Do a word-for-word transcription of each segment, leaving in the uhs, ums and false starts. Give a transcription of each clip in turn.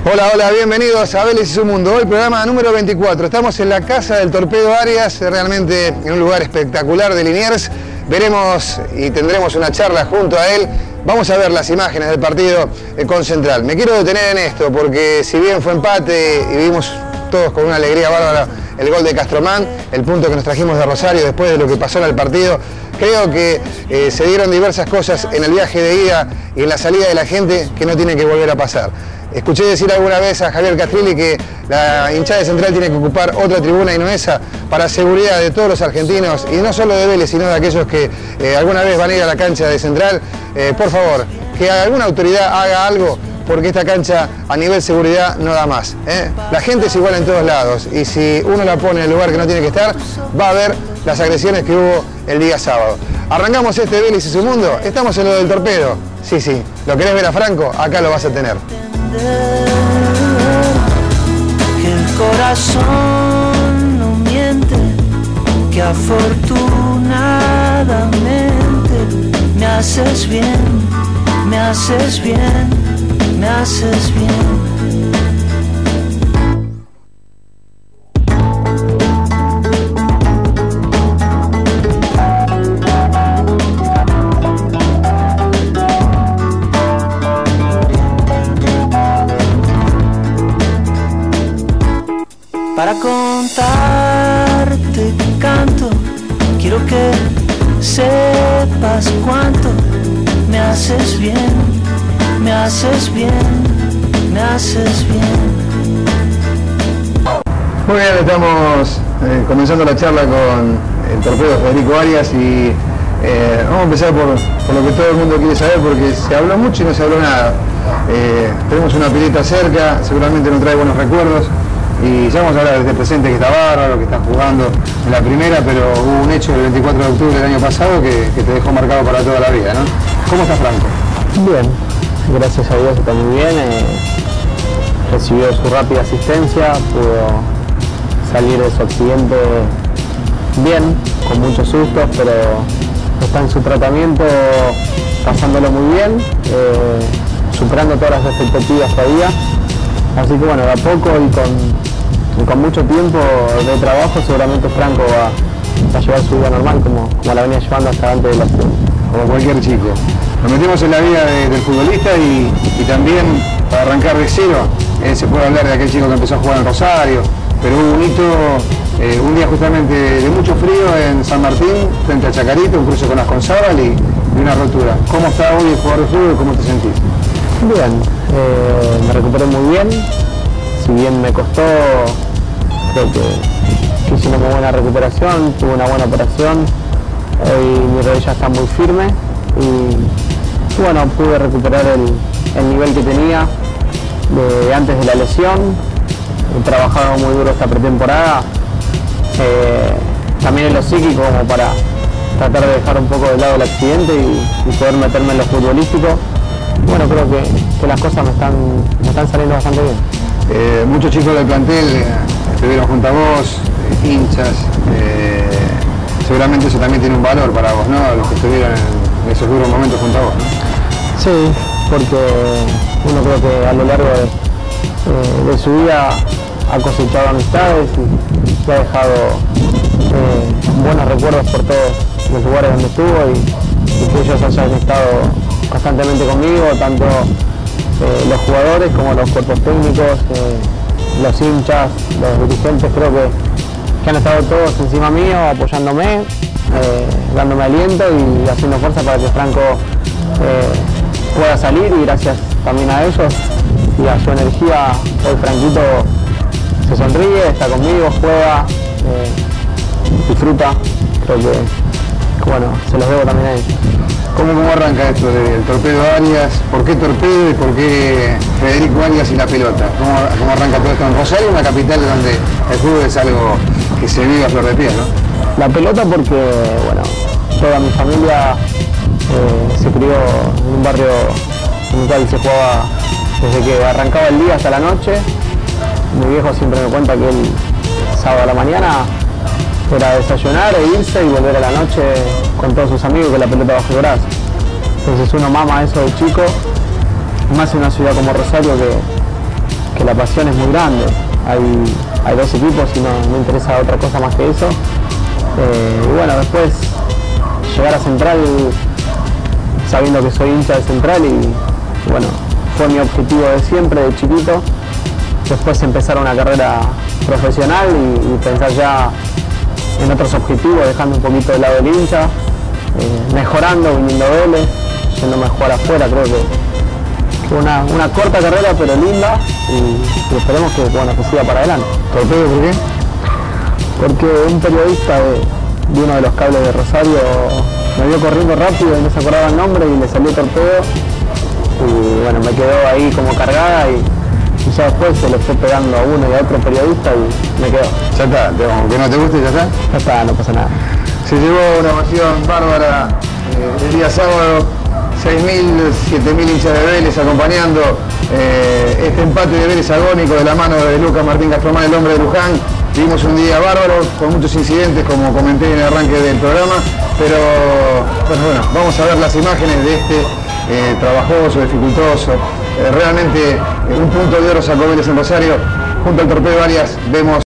Hola, hola, bienvenidos a Vélez y su mundo. Hoy programa número veinticuatro. Estamos en la casa del Torpedo Arias, realmente en un lugar espectacular de Liniers. Veremos y tendremos una charla junto a él. Vamos a ver las imágenes del partido con Central. Me quiero detener en esto porque si bien fue empate y vimos todos con una alegría bárbara el gol de Castromán, el punto que nos trajimos de Rosario después de lo que pasó en el partido, creo que eh, se dieron diversas cosas en el viaje de ida y en la salida de la gente que no tienen que volver a pasar. Escuché decir alguna vez a Javier Castrilli que la hinchada de Central tiene que ocupar otra tribuna y no esa para seguridad de todos los argentinos y no solo de Vélez, sino de aquellos que eh, alguna vez van a ir a la cancha de Central. Eh, por favor, que alguna autoridad haga algo porque esta cancha a nivel seguridad no da más, ¿eh? La gente es igual en todos lados y si uno la pone en el lugar que no tiene que estar, va a haber las agresiones que hubo el día sábado. Arrancamos este Vélez y su mundo, estamos en lo del Torpedo. Sí, sí, ¿lo querés ver a Franco? Acá lo vas a tener. Que el corazón no miente, que afortunadamente me haces bien, me haces bien, me haces bien. Para contarte canto, quiero que sepas cuánto me haces bien, me haces bien, me haces bien. Muy bien, estamos eh, comenzando la charla con el Torpedo Federico Arias y eh, vamos a empezar por, por lo que todo el mundo quiere saber porque se habló mucho y no se habló nada. Eh, tenemos una pileta cerca, seguramente nos trae buenos recuerdos. Y ya vamos a hablar de este presente que está bárbaro, que está jugando en la primera, pero hubo un hecho el veinticuatro de octubre del año pasado que, que te dejó marcado para toda la vida, ¿no? ¿Cómo estás, Franco? Bien, gracias a Dios está muy bien. Eh, recibió su rápida asistencia, pudo salir de su accidente bien, con muchos sustos, pero está en su tratamiento, pasándolo muy bien, eh, superando todas las expectativas todavía. Así que bueno, de a poco y con, y con mucho tiempo de trabajo seguramente Franco va, va a llevar su vida normal como, como la venía llevando hasta antes de la acción. Como cualquier chico. Nos metemos en la vida de, del futbolista y, y también para arrancar de cero, eh, se puede hablar de aquel chico que empezó a jugar en Rosario, pero hubo un hito, eh, un día justamente de mucho frío en San Martín, frente a Chacarito, un cruce con Asconzábal y, y una rotura. ¿Cómo está hoy el jugador de fútbol y cómo te sentís? Bien, eh, me recuperé muy bien, si bien me costó, creo que, que hice una muy buena recuperación, tuve una buena operación, hoy mi rodilla está muy firme y, y bueno, pude recuperar el, el nivel que tenía de antes de la lesión. He trabajado muy duro esta pretemporada, eh, también en lo psíquico como para tratar de dejar un poco de lado el accidente y, y poder meterme en lo futbolístico. Bueno, creo que, que las cosas me están, me están saliendo bastante bien. Eh, muchos chicos del plantel eh, estuvieron junto a vos, eh, hinchas, eh, seguramente eso también tiene un valor para vos, ¿no? Los que estuvieron en esos duros momentos junto a vos, ¿no? Sí, porque uno creo que a lo largo de, eh, de su vida ha cosechado amistades y, y ha dejado eh, buenos recuerdos por todos los lugares donde estuvo y, y que ellos hayan estado constantemente conmigo, tanto eh, los jugadores como los cuerpos técnicos, eh, los hinchas, los dirigentes, creo que, que han estado todos encima mío, apoyándome, eh, dándome aliento y haciendo fuerza para que Franco eh, pueda salir y gracias también a ellos y a su energía, hoy Franquito se sonríe, está conmigo, juega, eh, disfruta, creo que, que bueno, se los debo también a ellos. ¿Cómo, ¿Cómo arranca esto del Torpedo Arias? ¿Por qué Torpedo y por qué Federico Arias y la pelota? ¿Cómo, cómo arranca todo esto en Rosario, una capital donde el fútbol es algo que se vive a flor de piel, ¿no? La pelota porque, bueno, toda mi familia eh, se crió en un barrio en el cual se jugaba desde que arrancaba el día hasta la noche. Mi viejo siempre me cuenta que el sábado a la mañana era desayunar e irse y volver a la noche con todos sus amigos con la pelota bajo el brazo. Entonces uno mama eso de chico, más en una ciudad como Rosario que, que la pasión es muy grande. Hay, hay dos equipos y no me interesa otra cosa más que eso. Eh, y bueno, después llegar a Central sabiendo que soy hincha de Central y, y bueno, fue mi objetivo de siempre, de chiquito. Después empezar una carrera profesional y, y pensar ya en otros objetivos, dejando un poquito de lado el hincha, eh, mejorando, viniendo a Vélez, yéndome a jugar afuera. Creo que, que una, una corta carrera pero linda y, y esperemos que, bueno, que siga para adelante. ¿Torpedo por qué? Porque un periodista de, de uno de los cables de Rosario me vio corriendo rápido y no se acordaba el nombre y le salió Torpedo y bueno, me quedó ahí como cargada y, y ya después se le fue pegando a uno y a otro periodista y me quedó. Ya está, aunque no te guste, ya está. Ya está, no pasa nada. Se llevó una ovación bárbara eh, el día sábado, seis mil, siete mil hinchas de Vélez acompañando eh, este empate de Vélez agónico de la mano de Lucas Martín Castromán, el hombre de Luján. Tuvimos un día bárbaro, con muchos incidentes, como comenté en el arranque del programa, pero bueno, bueno vamos a ver las imágenes de este eh, trabajoso, dificultoso, eh, realmente eh, un punto de oro sacó Vélez en Rosario, junto al Torpedo Arias vemos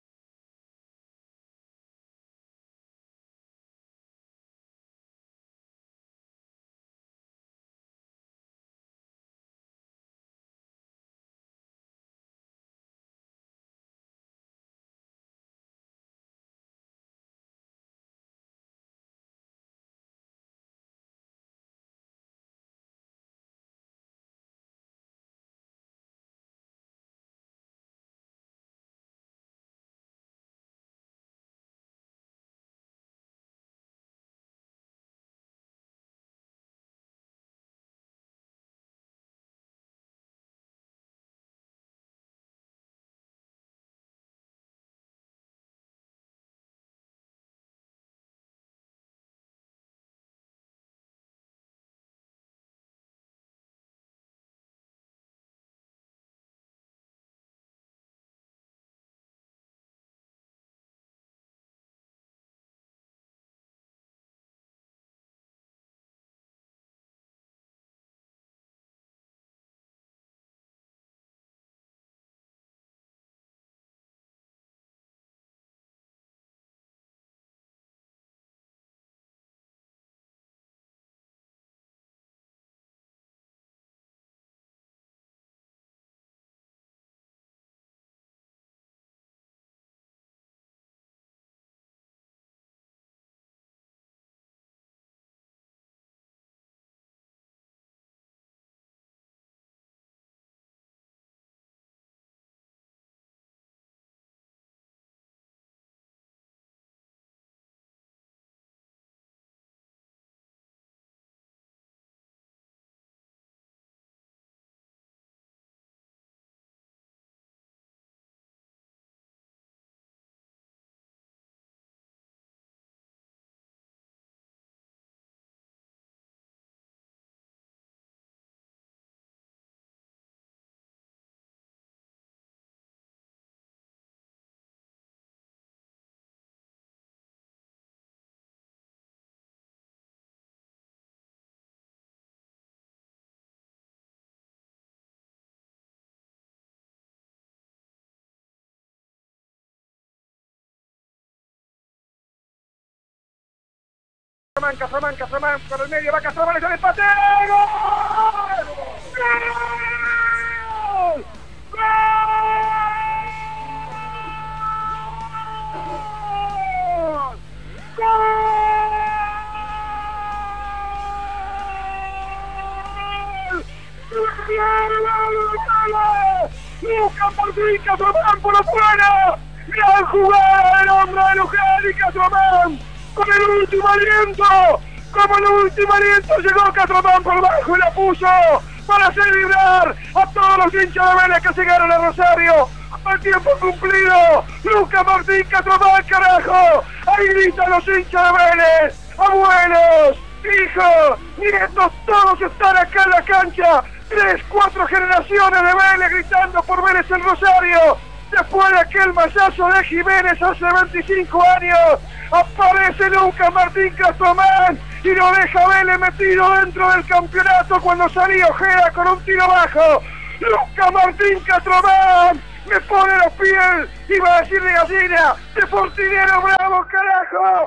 Castromán, Castromán, Castromán, por el medio va Castromán, es el empate. ¡Gol! ¡Gol! ¡Gol! Lucas Martín Castromán por afuera. Gran jugada del hombre de Luján y Castromán. Con el último aliento, como el último aliento llegó Castromán por bajo y la puso para celebrar a todos los hinchas de Vélez que llegaron a Rosario al tiempo cumplido. Lucas Martín Castromán, carajo, ahí gritan los hinchas de Vélez, abuelos, hijos, nietos, todos están acá en la cancha, tres, cuatro generaciones de Vélez gritando por Vélez en Rosario. Después de aquel masazo de Jiménez hace veinticinco años, aparece Lucas Martín Castromán y lo deja Vélez metido dentro del campeonato cuando salía Ojeda con un tiro bajo. Luca Martín Castromán me pone los pies y va a decirle gallina, Deportinero bravo, carajo.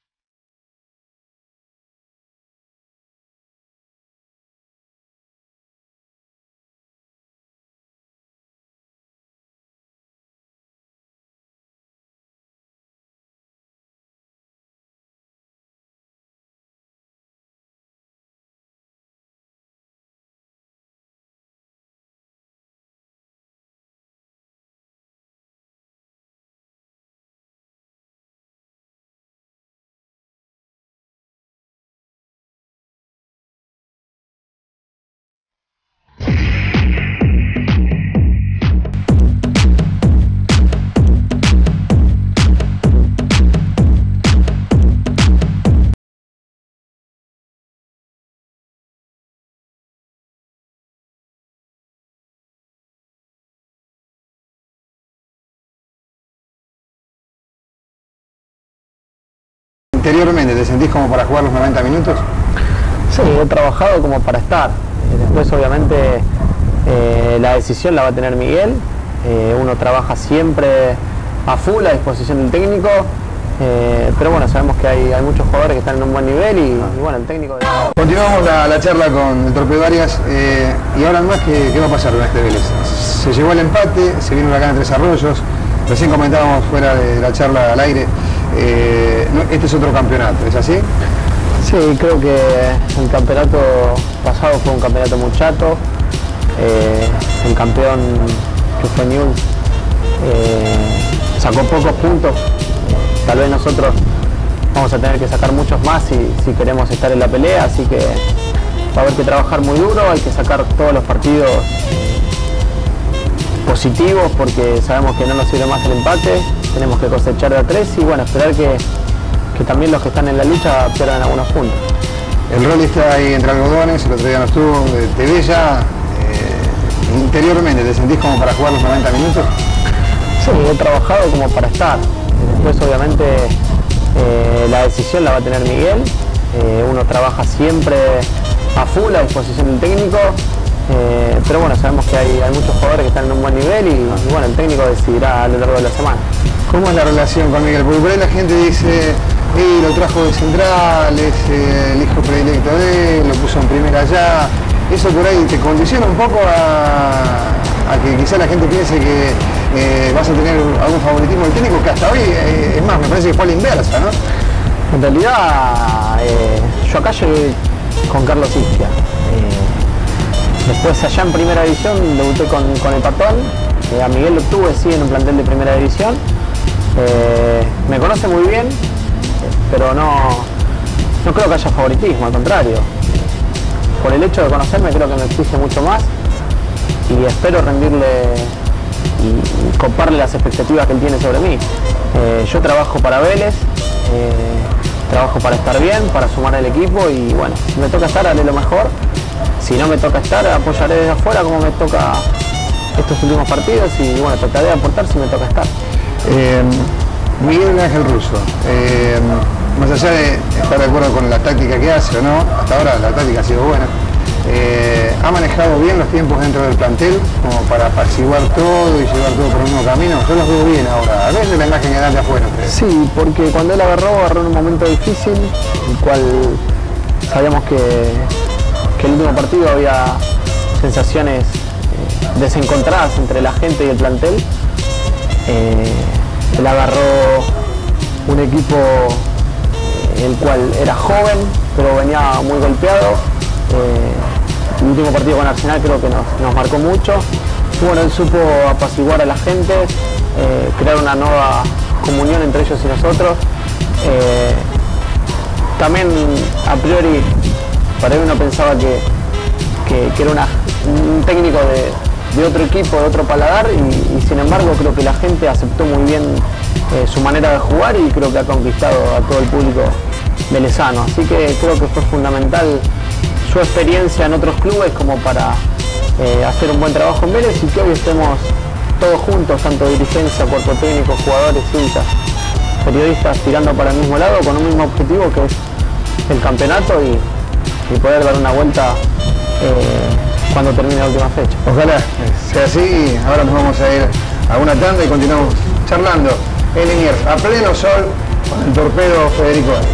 Interiormente, ¿te sentís como para jugar los noventa minutos? Sí, he trabajado como para estar. Después, obviamente, eh, la decisión la va a tener Miguel. Eh, uno trabaja siempre a full a disposición del técnico. Eh, pero bueno, sabemos que hay, hay muchos jugadores que están en un buen nivel y, y bueno, el técnico... Continuamos la, la charla con el Torpedo Arias eh, y ahora más, ¿qué, ¿qué va a pasar con este Vélez? Se llegó el empate, se vino Huracán en Tres Arroyos, recién comentábamos fuera de la charla al aire, eh, no, este es otro campeonato, ¿es así? Sí, creo que el campeonato pasado fue un campeonato muy chato, eh, el campeón que fue Newell's eh, sacó pocos puntos. Tal vez nosotros vamos a tener que sacar muchos más si, si queremos estar en la pelea, así que va a haber que trabajar muy duro, hay que sacar todos los partidos positivos porque sabemos que no nos sirve más el empate, tenemos que cosechar de a tres y bueno, esperar que, que también los que están en la lucha pierdan algunos puntos. El rol está ahí entre algodones, el otro día no estuvo, te ves ya eh, interiormente, ¿te sentís como para jugar los noventa minutos? Sí, he trabajado como para estar. Después obviamente eh, la decisión la va a tener Miguel, eh, uno trabaja siempre a full a disposición del técnico, eh, pero bueno, sabemos que hay, hay muchos jugadores que están en un buen nivel y, y bueno, el técnico decidirá a lo largo de la semana. ¿Cómo es la relación con Miguel? Porque por ahí la gente dice, eh, lo trajo de central, es eh, el hijo predilecto de él, lo puso en primera allá, eso por ahí te condiciona un poco a, a que quizá la gente piense que Eh, vas a tener algún favoritismo del técnico, que hasta hoy, eh, es más, me parece que fue a la inversa, ¿no? En realidad, eh, yo acá llegué con Carlos Isquia. Eh, después allá en primera división debuté con, con el Patón. Eh, a Miguel lo tuve, sí, en un plantel de primera división. Eh, me conoce muy bien, pero no, no creo que haya favoritismo, al contrario. Por el hecho de conocerme creo que me exige mucho más y espero rendirle y coparle las expectativas que él tiene sobre mí. Eh, yo trabajo para Vélez, eh, trabajo para estar bien, para sumar al equipo y bueno, si me toca estar haré lo mejor, si no me toca estar apoyaré desde afuera como me toca estos últimos partidos y bueno, trataré de aportar si me toca estar. Eh, Miguel Ángel Russo, eh, más allá de estar de acuerdo con la táctica que hace o no, hasta ahora la táctica ha sido buena, Eh, ha manejado bien los tiempos dentro del plantel como para apaciguar todo y llevar todo por un mismo camino. Yo los veo bien ahora, a veces la imagen que dan de afuera ustedes. Sí, porque cuando él agarró, agarró en un momento difícil, el cual sabíamos que, que el último partido había sensaciones eh, desencontradas entre la gente y el plantel. Eh, él agarró un equipo eh, el cual era joven, pero venía muy golpeado. Eh, el último partido con Arsenal creo que nos, nos marcó mucho. Y bueno, él supo apaciguar a la gente, eh, crear una nueva comunión entre ellos y nosotros. Eh, también a priori, para él uno pensaba que, que, que era una, un técnico de, de otro equipo, de otro paladar, y, y sin embargo creo que la gente aceptó muy bien eh, su manera de jugar y creo que ha conquistado a todo el público velezano. Así que creo que fue fundamental su experiencia en otros clubes como para eh, hacer un buen trabajo en Vélez y que hoy estemos todos juntos, tanto dirigencia, cuerpo técnico, jugadores, hinchas, periodistas, tirando para el mismo lado con un mismo objetivo que es el campeonato y, y poder dar una vuelta eh, cuando termine la última fecha. Ojalá sea así. Ahora nos vamos a ir a una tanda y continuamos charlando en Liniers a pleno sol con el torpedo Federico Arias.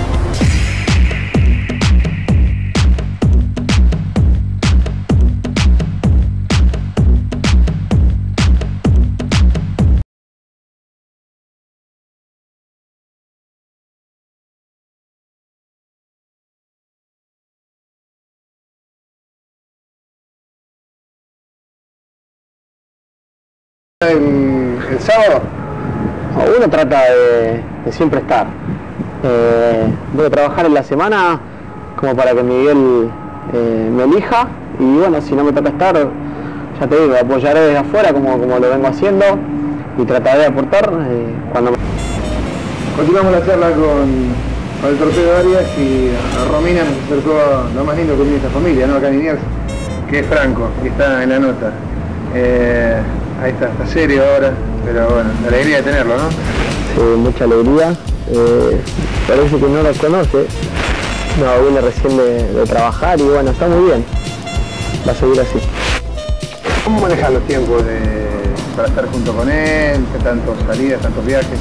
El, el sábado Uno trata de, de siempre estar. Eh, voy a trabajar en la semana como para que Miguel eh, me elija y bueno, si no me toca estar, ya te digo, apoyaré desde afuera como, como lo vengo haciendo y trataré de aportar eh, cuando me... Continuamos la charla con, con el torpedo Arias y a Romina nos acercó lo más lindo que tiene esta familia, ¿no? Acá en Liniers, que es Franco, que está en la nota. Eh, ahí está, está serio ahora, pero bueno, la alegría de tenerlo, ¿no? Sí, mucha alegría. Eh, parece que no lo conoce. No, viene recién de, de trabajar y bueno, está muy bien. Va a seguir así. ¿Cómo manejas los tiempos de, para estar junto con él? ¿Qué tantas salidas, tantos viajes?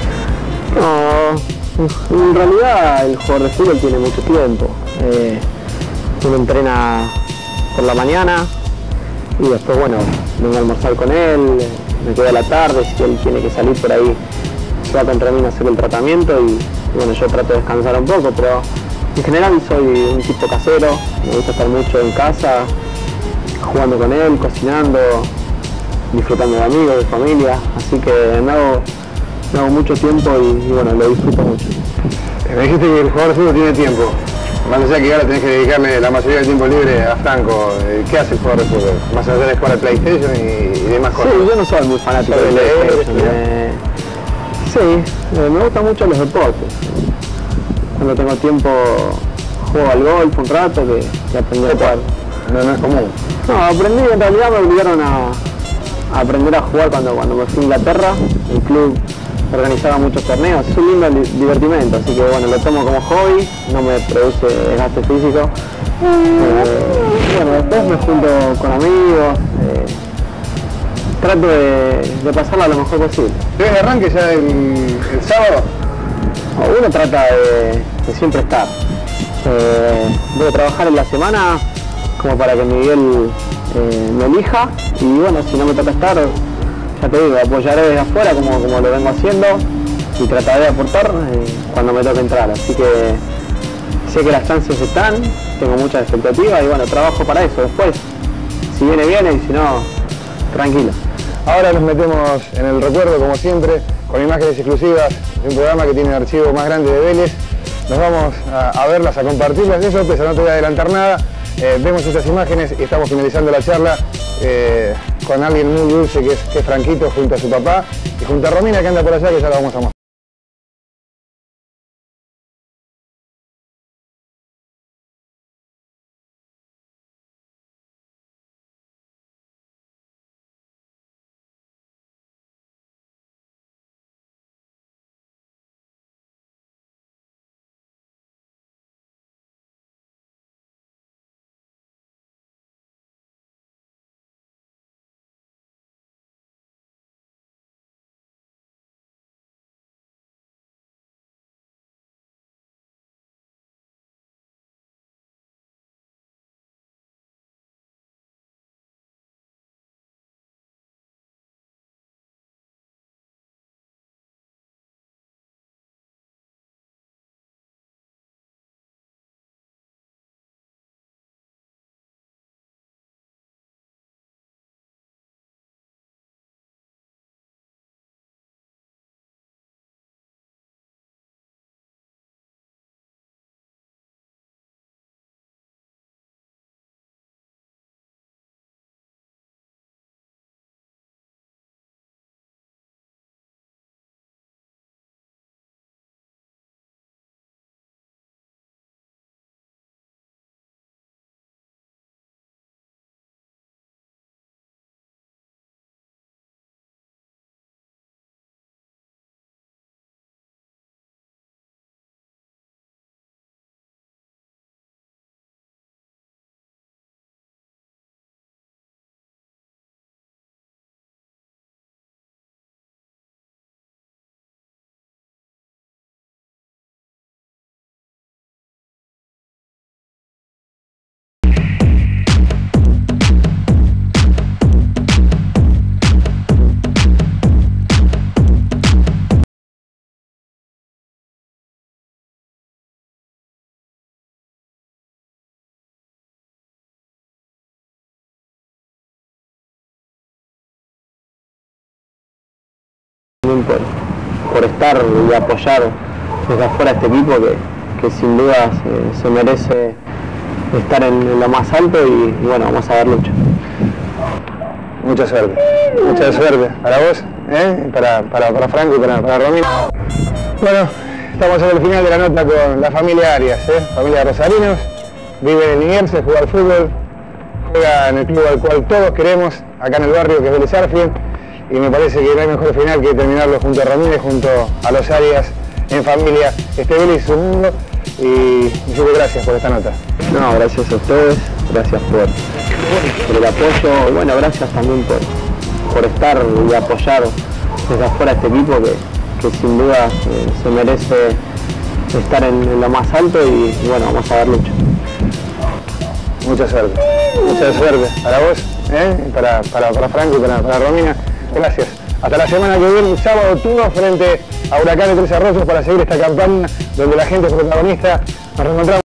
No, en realidad el jugador de fútbol tiene mucho tiempo. Eh, uno entrena por la mañana y después, bueno, vengo a almorzar con él, me quedo a la tarde, si él tiene que salir por ahí, se va contra mí a hacer el tratamiento y, y bueno, yo trato de descansar un poco, pero en general soy un tipo casero, me gusta estar mucho en casa, jugando con él, cocinando, disfrutando de amigos, de familia, así que me hago, me hago mucho tiempo y, y bueno, lo disfruto mucho. Me dijiste que el jugador de fútbol tiene tiempo. Más allá que ahora tenés que dedicarle la mayoría del tiempo libre a Franco, ¿qué hace el jugador de fútbol? Más allá de jugar al PlayStation y, y demás cosas. Sí, yo no soy muy fanático de PlayStation. Eh, sí, eh, me gustan mucho los deportes. Cuando tengo tiempo juego al golf un rato, que, que aprendí a jugar. No, no es común. No, aprendí, en realidad me obligaron a, a aprender a jugar cuando, cuando me fui a Inglaterra. El club organizaba muchos torneos, es un lindo divertimento, así que bueno, lo tomo como hobby, no me produce desgaste físico. Eh, bueno, después me junto con amigos, eh, trato de, de pasarla lo mejor posible. ¿Tienes de arranque ya el, el sábado? Uno trata de, de siempre estar. Eh, voy a trabajar en la semana como para que Miguel eh, me elija y bueno, si no me toca estar, ya te digo, apoyaré desde afuera como, como lo vengo haciendo y trataré de aportar eh, cuando me toque entrar. Así que sé que las chances están, tengo muchas expectativas y bueno, trabajo para eso. Después, si viene, viene y si no, tranquilo. Ahora nos metemos en el recuerdo, como siempre, con imágenes exclusivas de un programa que tiene el archivo más grande de Vélez. Nos vamos a, a verlas, a compartirlas. Eso, pues no te voy a adelantar nada. Eh, vemos estas imágenes y estamos finalizando la charla eh, con alguien muy dulce que es, que es Franquito junto a su papá y junto a Romina que anda por allá, que ya la vamos a mostrar. Por, por estar y apoyar desde afuera a este equipo que, que sin duda se, se merece estar en, en lo más alto y, y bueno, vamos a dar lucha. Mucha suerte, mucha suerte para vos, ¿eh? para, para, para Franco y para, para Romina. Bueno, estamos en el final de la nota con la familia Arias, ¿eh? familia de rosarinos, vive en Liniers, juega al fútbol, juega en el club al cual todos queremos, acá en el barrio, que es Vélez Sarsfield, y me parece que no hay mejor final que terminarlo junto a Ramírez, junto a los Arias, en familia, este Vélez y su mundo, y muchas gracias por esta nota. No, gracias a ustedes, gracias por, por el apoyo, y bueno, gracias también por, por estar y apoyar desde afuera a este equipo que, que sin duda eh, se merece estar en, en lo más alto y, y bueno, vamos a dar lucha. Mucha suerte, mucha suerte para vos, ¿eh? para, para, para Franco y para, para Romina. Gracias. Hasta la semana que viene, sábado todo frente a Huracán de Tres Arroyos para seguir esta campaña donde la gente es protagonista. Nos reencontramos.